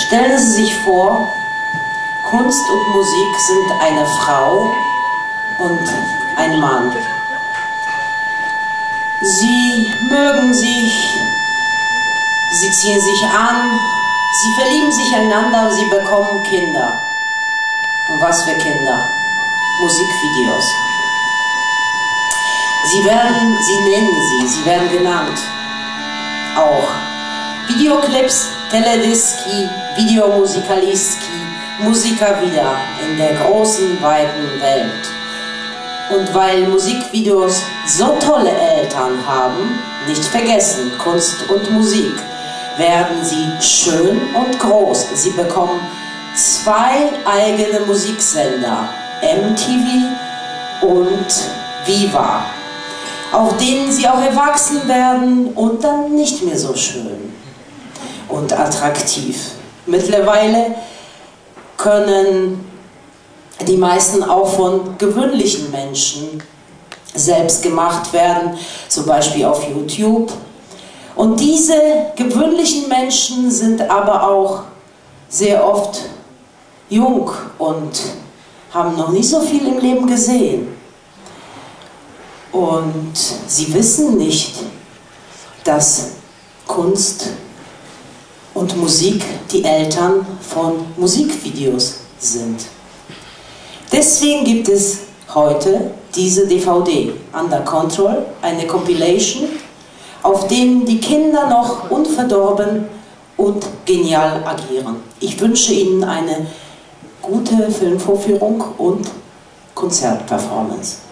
Stellen Sie sich vor, Kunst und Musik sind eine Frau und ein Mann. Sie mögen sich, sie ziehen sich an, sie verlieben sich einander, sie bekommen Kinder. Und was für Kinder? Musikvideos. Sie nennen sie werden genannt. Auch Videoclips, Telediski, Videomusikaliski, Musiker wieder in der großen, weiten Welt. Und weil Musikvideos so tolle Eltern haben, nicht vergessen, Kunst und Musik, werden sie schön und groß. Sie bekommen 2 eigene Musiksender, MTV und Viva, auf denen sie auch erwachsen werden und dann nicht mehr so schön und attraktiv. Mittlerweile können die meisten auch von gewöhnlichen Menschen selbst gemacht werden, zum Beispiel auf YouTube. Und diese gewöhnlichen Menschen sind aber auch sehr oft jung und haben noch nicht so viel im Leben gesehen. Und sie wissen nicht, dass Kunst und Musik die Eltern von Musikvideos sind. Deswegen gibt es heute diese DVD, Under Control, eine Compilation, auf dem die Kinder noch unverdorben und genial agieren. Ich wünsche Ihnen eine gute Filmvorführung und Konzertperformance.